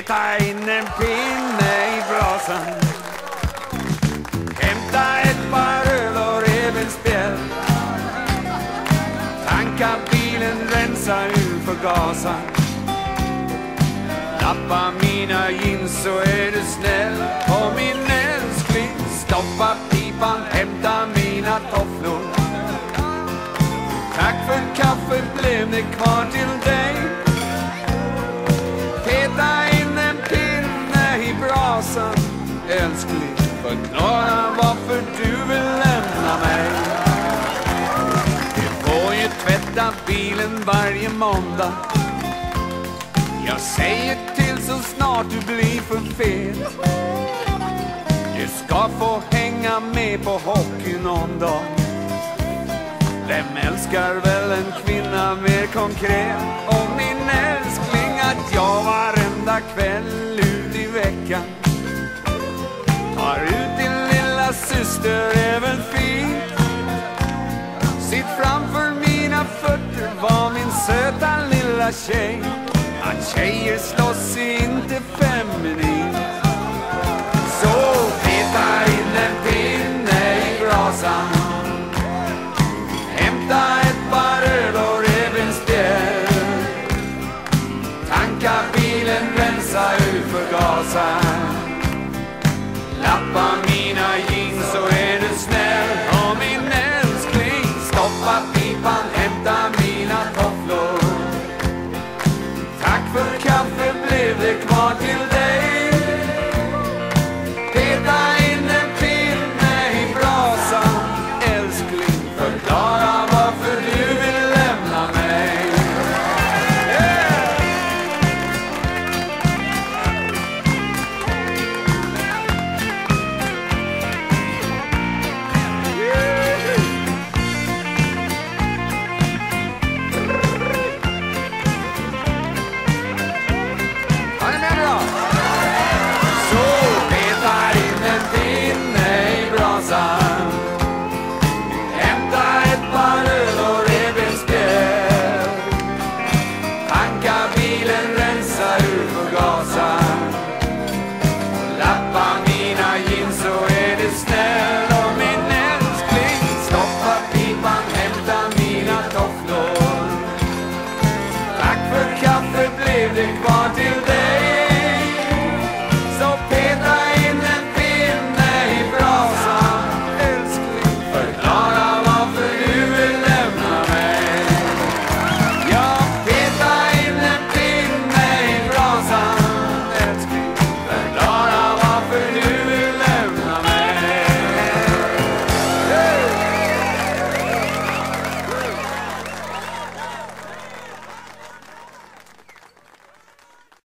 Peta in en pinne i brasan. Hämta ett par öl och revbensspjäll. Tanka bilen, rensa ur förgasaren. Lappa mina jeans så är du snäll. Och min älskling, stoppa pipan, hämta mina tofflor. Tack för kaffe, blev det kvar till dig. Peta in en pinne i brasan. Älskling, förklara varför du vill lämna mig. Du får ju tvätta bilen varje måndag. Jag säger till så snart du blir för fet. Du ska få hänga med på hockey någon dag. Vem älskar väl en kvinna mer konkret? Och min älskling, att jag varenda kväll ut i veckan tar ut din lilla syster även fint. Sitt framför mina fötter var min söta lilla tjej. Att tjejer slåss inte feminint. Så peta in en pinne i brasan.